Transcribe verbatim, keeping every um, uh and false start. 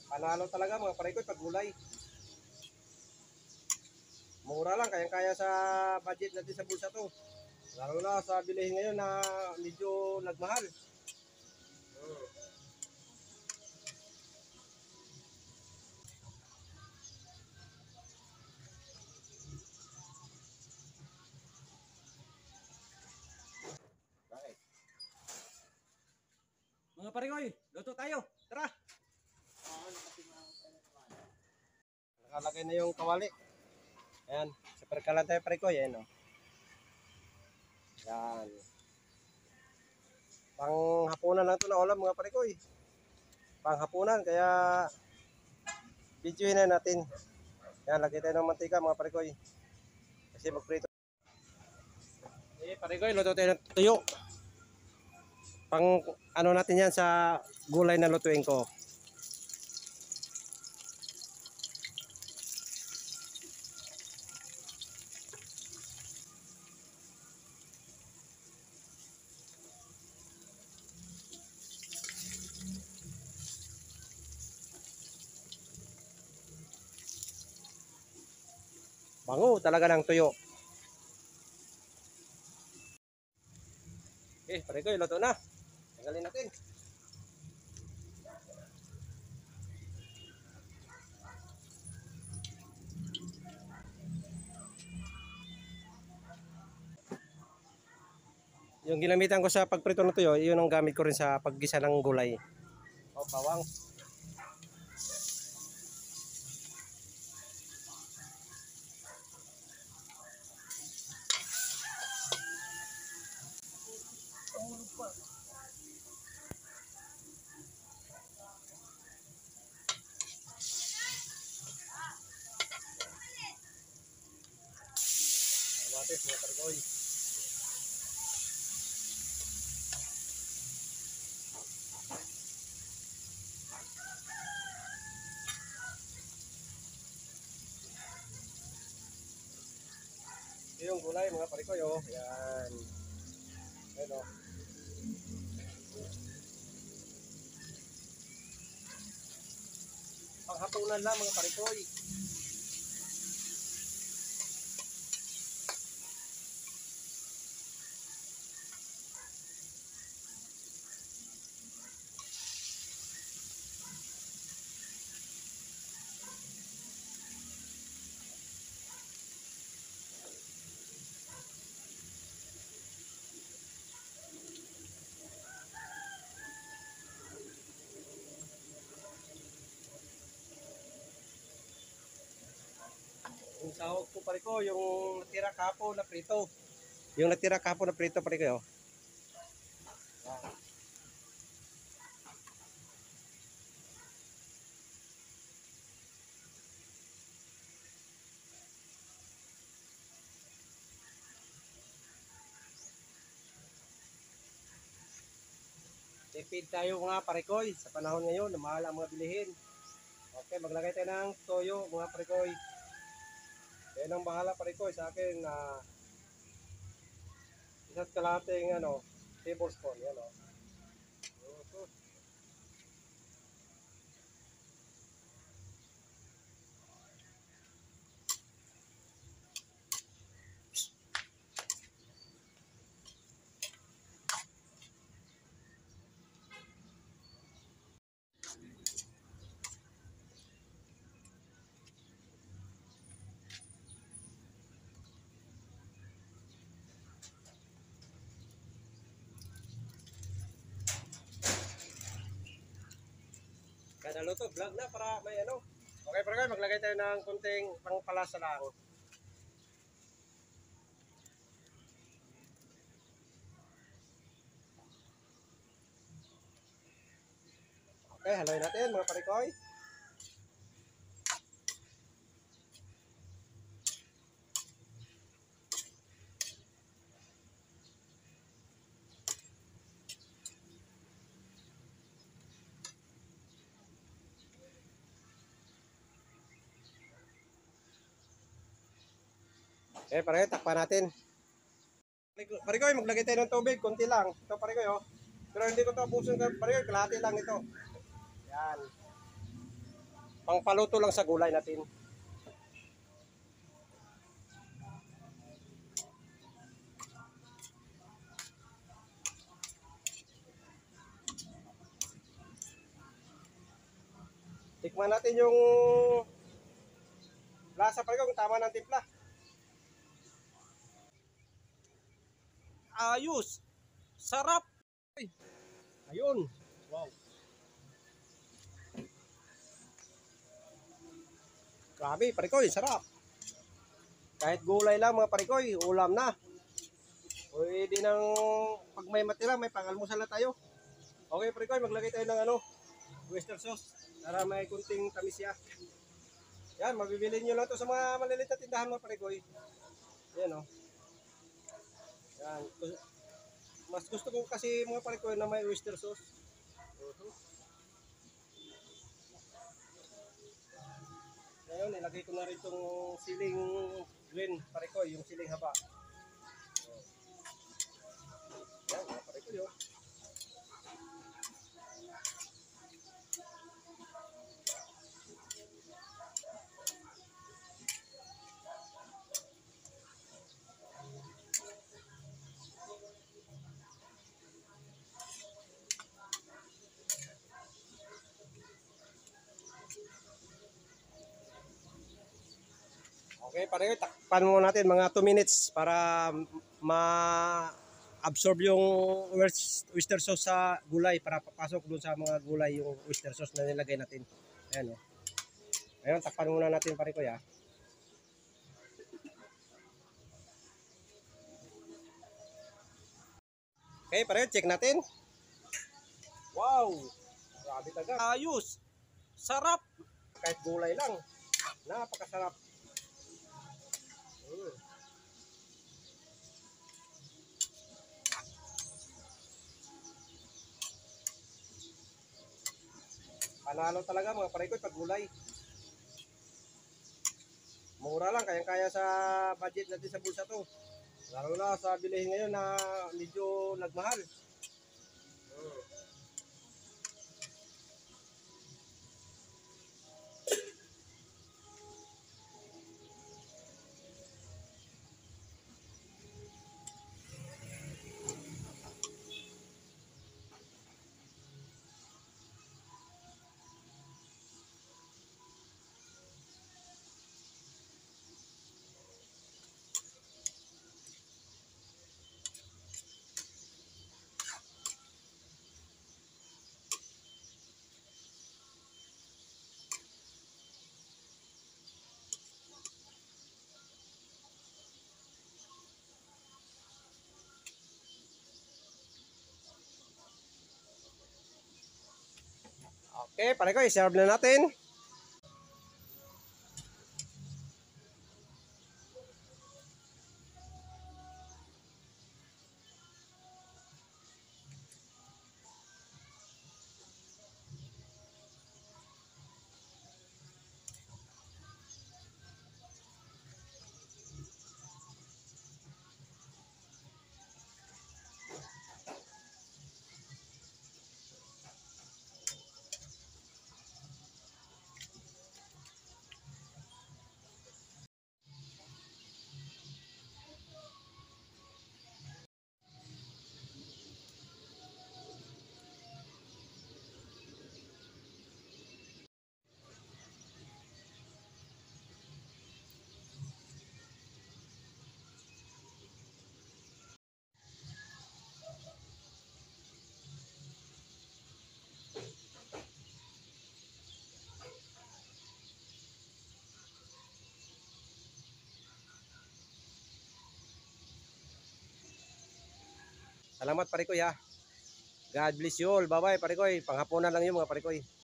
Panalo talaga mga parikoy pag gulay. Mura lang, kayang-kaya sa budget natin sa bulsa to. Lalo na sa bilihin ngayon na medyo nagmahal. Hmm. Bakit? Mga parikoy, luto tayo. Tara! Nakalagay na yung kawali. Ayan, super kalan tayo parikoy. Ayan o. Yan. Panghapunan lang ito na ulam mga parikoy. Panghapunan, kaya videoin na natin. Yan, lagay tayo ng mantika mga parikoy. Kasi magprito. Eh, parikoy, luto tayo ng tuyo. Pang ano natin yan sa gulay na lutuin ko. Bango talaga ng tuyo. Okay, parikoy, luto na. Tanggalin natin. Yung ginamitan ko sa pagprito ng tuyo, yun ang gamit ko rin sa paggisa ng gulay. O, bawang. Kamatis, mga parikoy. Ito yung gulay mga parikoy, oh. Yan. Ayan, oh. Panghapunan lang mga parikoy. Yung sahog ko parikoy, yung natira kapo na prito. Yung natira kapo na prito parikoy, oh. Yan. Tipid tayo mga parikoy sa panahon ngayon na mahal ang mga bilihin. Okay, maglagay tayo ng toyo mga parikoy. Yan ang bahala parikoy sa akin na uh, isa't kalahating ano, tablespoon. Yan o. Uh-huh. Kada luto, vlog na para may ano. Okay, parikoy, maglagay tayo ng kunting pangpalasa lang. Okay, haluin natin mga parikoy. Okay, parikoy, takpan natin. Parikoy, maglagay tayo ng tubig, konti lang. Ito parikoy, oh. Pero hindi ko ito abusin, parikoy, kalahati lang ito. Yan. Pangpaluto lang sa gulay natin. Tikman natin yung lasa pa rin kung tama ng timpla. Ayos! Sarap! Ayun! Wow! Grabe, parikoy, sarap! Kahit gulay lang mga parikoy, ulam na. Pwede nang pag may matira, may pangalmusal na tayo. Okay parikoy, maglagay tayo ng ano, oyster sauce para may kunting tamis siya. Yan, mabibili nyo lang to sa mga maliliit na tindahan mga parikoy. Yan o. Oh. Yan. Mas gusto ko kasi mga parikoy na may oyster sauce. Uh-huh. Ngayon, ilagay ko na rin itong siling green parikoy, yung siling haba. Yan, mga parikoy o. Oh. Okay, pareho, takpan mo natin mga two minutes para ma-absorb yung oyster sauce sa gulay para papasok dun sa mga gulay yung oyster sauce na nilagay natin. Ayan o. Oh. Ngayon, takpan muna natin pare ko ya. Okay, pareho, check natin. Wow! Grabe taga. Ayos! Sarap! Kahit gulay lang. Napakasarap. Hmm. Panalo talaga mga parikoy pag gulay. Mura lang, kayang-kaya sa budget natin sa bulsa to. Lalo na sa bilihin ngayon na medyo nagmahal. Hmm. Okay, pare ko, i-serve na natin. Salamat pare ko ya. God bless you all. Bye bye pare ko. Panghapunan lang yung mga pare ko.